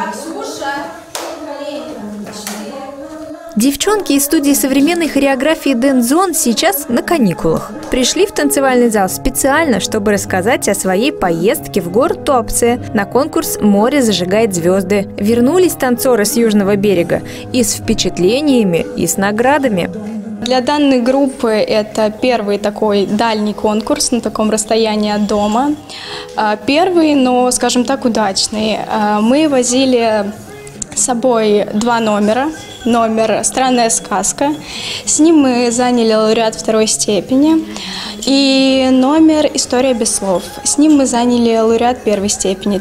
Девчонки из студии современной хореографии Dance Zone сейчас на каникулах. Пришли в танцевальный зал специально, чтобы рассказать о своей поездке в город Туапсе на конкурс «Море зажигает звезды». Вернулись танцоры с Южного берега и с впечатлениями, и с наградами. Для данной группы это первый такой дальний конкурс на таком расстоянии от дома. Первый, но, скажем так, удачный. Мы возили с собой 2 номера. Номер «Странная сказка». С ним мы заняли лауреат 2-й степени. И номер «История без слов». С ним мы заняли лауреат 1-й степени.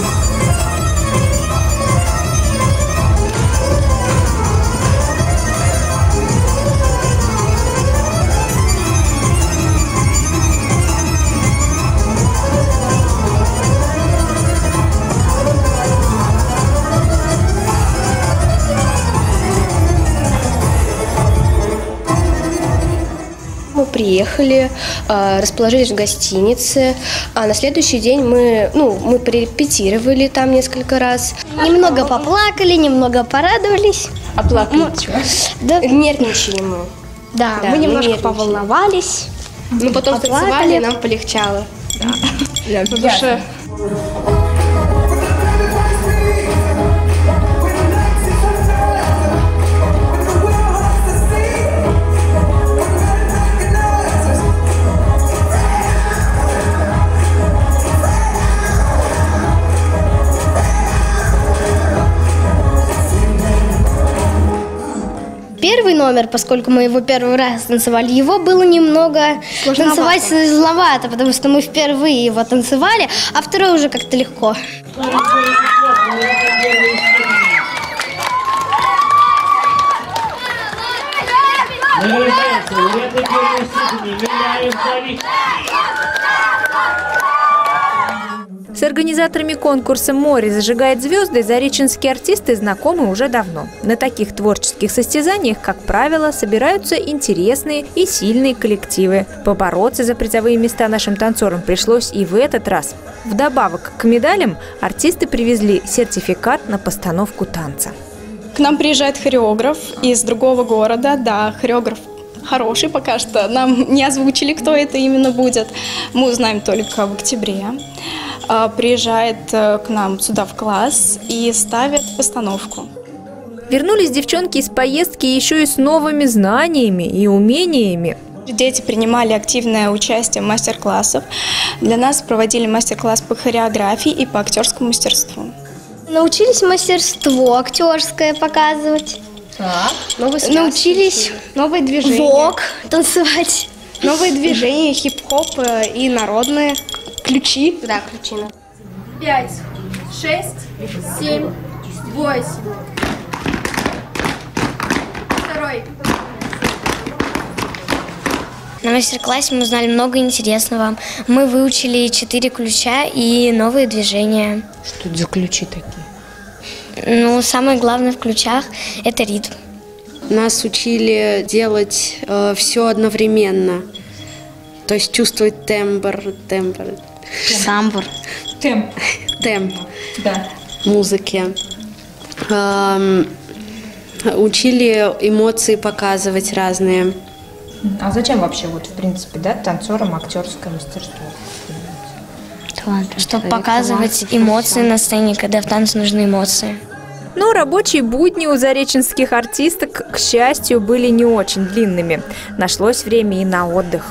Мы приехали, расположились в гостинице, а на следующий день мы порепетировали там несколько раз. Немного поплакали, немного порадовались. А плакали чего? Да. Нервничали мы. Да, мы немножко поволновались. Мы потом танцевали, и нам полегчало. Да. Потому что... Первый номер, поскольку мы его первый раз танцевали, его было немного танцевать сложновато, потому что мы впервые его танцевали, а второй уже как-то легко. С организаторами конкурса «Море зажигает звезды» зареченские артисты знакомы уже давно. На таких творческих состязаниях, как правило, собираются интересные и сильные коллективы. Побороться за призовые места нашим танцорам пришлось и в этот раз. Вдобавок к медалям артисты привезли сертификат на постановку танца. К нам приезжает хореограф из другого города. Да, хореограф хороший пока что. Нам не озвучили, кто это именно будет. Мы узнаем только в октябре. Приезжает к нам сюда в класс и ставит постановку. Вернулись девчонки из поездки еще и с новыми знаниями и умениями. Дети принимали активное участие в мастер-классах. Для нас проводили мастер-класс по хореографии и по актерскому мастерству. Научились мастерство актерское показывать. Научились новые движения. вок танцевать. Новые движения, хип-хоп и народные. Ключи. Да, ключи. 5, 6, 7, 8. Второй. На мастер-классе мы узнали много интересного. Мы выучили 4 ключа и новые движения. Что это за ключи такие? Ну, самое главное в ключах – это ритм. Нас учили делать все одновременно. То есть чувствовать тембр. Самбур. Темп. Да. Музыки. Учили эмоции показывать разные. А зачем вообще, вот, в принципе, да, танцорам актерское мастерство? Чтобы показывать эмоции на сцене, когда в танце нужны эмоции. Но рабочие будни у зареченских артисток, к счастью, были не очень длинными. Нашлось время и на отдых.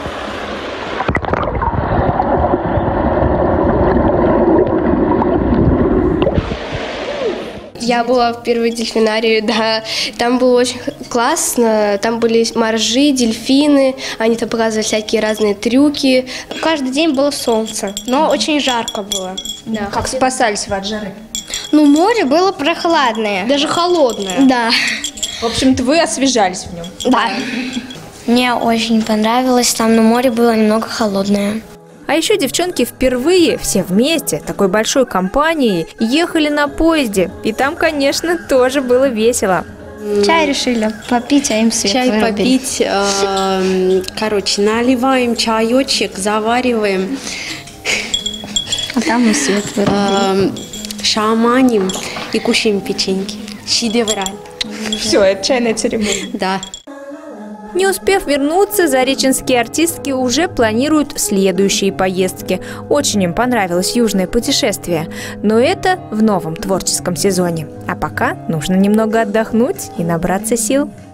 Я была в первой дельфинарии, да. Там было очень классно. Там были моржи, дельфины. Они там показывали всякие разные трюки. Каждый день было солнце, но очень жарко было. Да. Как спасались вы от жары? Ну, море было прохладное. Даже холодное. Да. В общем-то, вы освежались в нем. Да. Мне очень понравилось. Там на море было немного холодное. А еще девчонки впервые все вместе, такой большой компанией, ехали на поезде. И там, конечно, тоже было весело. Чай решили попить, а им свет Чай вырубили. попить. Короче, наливаем чаечек, завариваем. А там и свет вырубили. Шаманим и кушаем печеньки. Шидевраль. Все, это чайная церемония. Да. Не успев вернуться, зареченские артистки уже планируют следующие поездки. Очень им понравилось южное путешествие. Но это в новом творческом сезоне. А пока нужно немного отдохнуть и набраться сил.